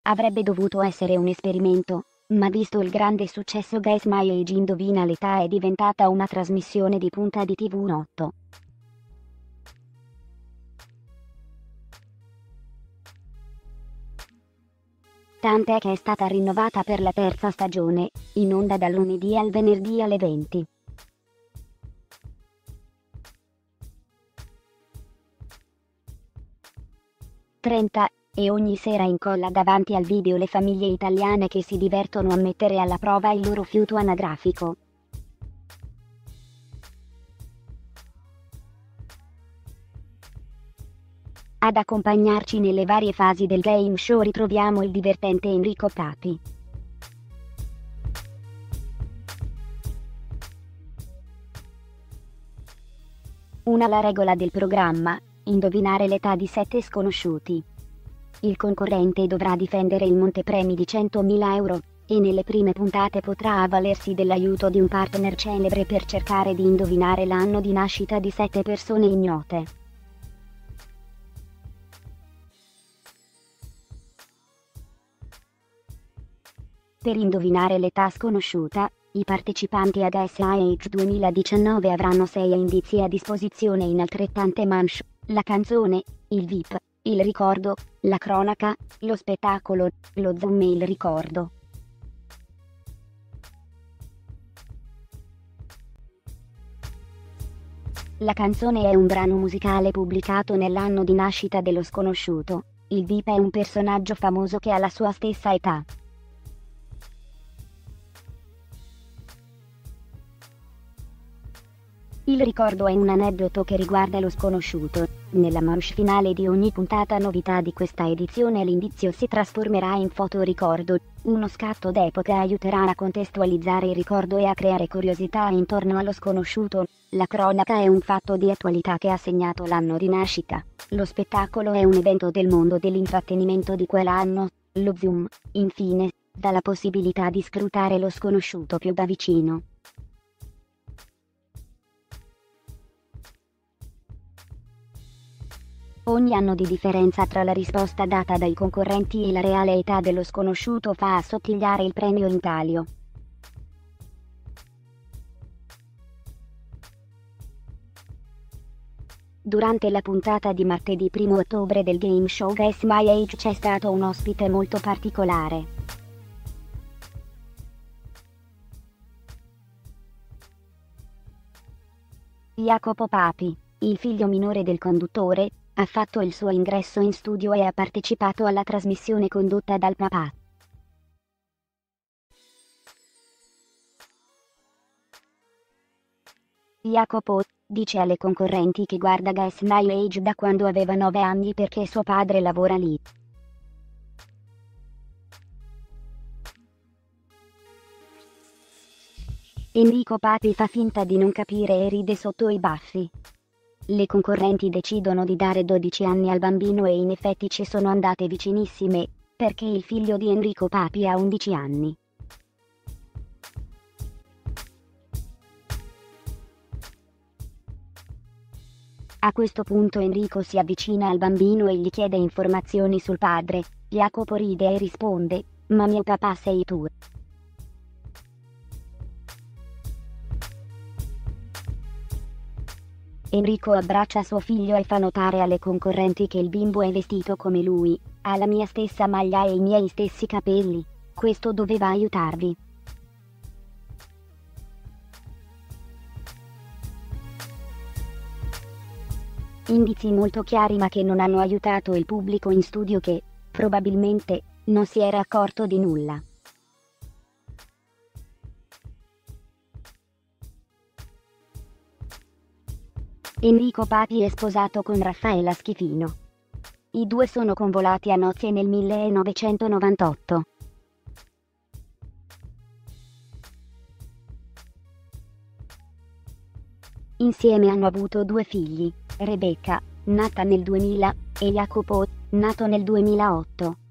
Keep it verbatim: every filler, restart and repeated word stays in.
Avrebbe dovuto essere un esperimento, ma visto il grande successo Guess My Age Indovina l'età è diventata una trasmissione di punta di T V otto. Tant'è che è stata rinnovata per la terza stagione, in onda dal lunedì al venerdì alle venti. trenta, e ogni sera incolla davanti al video le famiglie italiane che si divertono a mettere alla prova il loro fiuto anagrafico. Ad accompagnarci nelle varie fasi del game show ritroviamo il divertente Enrico Papi. Una la regola del programma: indovinare l'età di sette sconosciuti. Il concorrente dovrà difendere il montepremi di centomila euro, e nelle prime puntate potrà avvalersi dell'aiuto di un partner celebre per cercare di indovinare l'anno di nascita di sette persone ignote. Per indovinare l'età sconosciuta, i partecipanti ad Guess My Age duemiladiciannove avranno sei indizi a disposizione in altrettante manche: la canzone, il V I P, il ricordo, la cronaca, lo spettacolo, lo zoom e il ricordo. La canzone è un brano musicale pubblicato nell'anno di nascita dello sconosciuto. Il V I P è un personaggio famoso che ha la sua stessa età. Il ricordo è un aneddoto che riguarda lo sconosciuto. Nella manche finale di ogni puntata novità di questa edizione l'indizio si trasformerà in fotoricordo. Uno scatto d'epoca aiuterà a contestualizzare il ricordo e a creare curiosità intorno allo sconosciuto. La cronaca è un fatto di attualità che ha segnato l'anno di nascita. Lo spettacolo è un evento del mondo dell'intrattenimento di quell'anno. Lo zoom, infine, dà la possibilità di scrutare lo sconosciuto più da vicino. Ogni anno di differenza tra la risposta data dai concorrenti e la reale età dello sconosciuto fa assottigliare il premio in palio. Durante la puntata di martedì primo ottobre del game show Guess My Age c'è stato un ospite molto particolare. Jacopo Papi, il figlio minore del conduttore, ha fatto il suo ingresso in studio e ha partecipato alla trasmissione condotta dal papà. Jacopo dice alle concorrenti che guarda Guess My Age da quando aveva nove anni perché suo padre lavora lì. Enrico Papi fa finta di non capire e ride sotto i baffi. Le concorrenti decidono di dare dodici anni al bambino e in effetti ci sono andate vicinissime, perché il figlio di Enrico Papi ha undici anni. A questo punto Enrico si avvicina al bambino e gli chiede informazioni sul padre. Jacopo ride e risponde: "Ma mio papà sei tu". Enrico abbraccia suo figlio e fa notare alle concorrenti che il bimbo è vestito come lui, ha la mia stessa maglia e i miei stessi capelli. Questo doveva aiutarvi. Indizi molto chiari ma che non hanno aiutato il pubblico in studio che, probabilmente, non si era accorto di nulla. Enrico Papi è sposato con Raffaella Schifino. I due sono convolati a nozze nel millenovecentonovantotto. Insieme hanno avuto due figli, Rebecca, nata nel duemila, e Jacopo, nato nel duemilaotto.